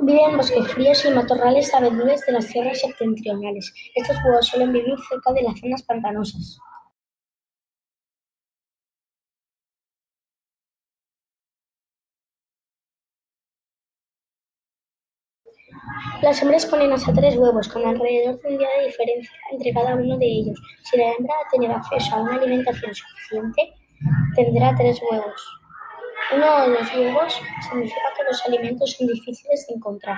Vive en bosques fríos y matorrales abedúes de las tierras septentrionales. Estos búhos suelen vivir cerca de las zonas pantanosas. Las hembras ponen hasta 3 huevos, con alrededor de un día de diferencia entre cada uno de ellos. Si la hembra ha tenido acceso a una alimentación suficiente, tendrá 3 huevos. Uno o dos huevos significa que los alimentos son difíciles de encontrar.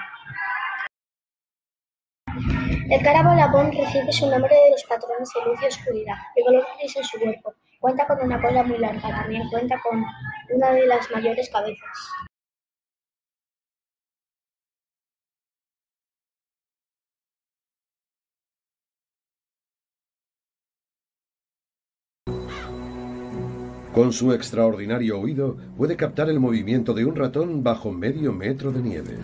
El carabolabón recibe su nombre de los patrones de luz y oscuridad, de color gris en su cuerpo. Cuenta con una cola muy larga, también cuenta con una de las mayores cabezas. Con su extraordinario oído, puede captar el movimiento de un ratón bajo medio metro de nieve.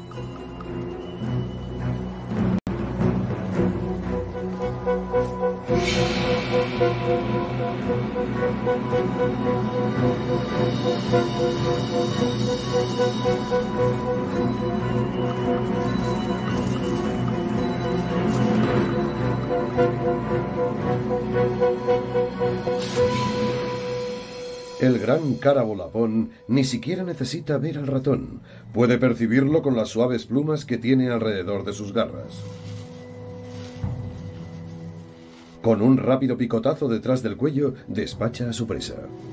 El gran carabolabón ni siquiera necesita ver al ratón. Puede percibirlo con las suaves plumas que tiene alrededor de sus garras. Con un rápido picotazo detrás del cuello, despacha a su presa.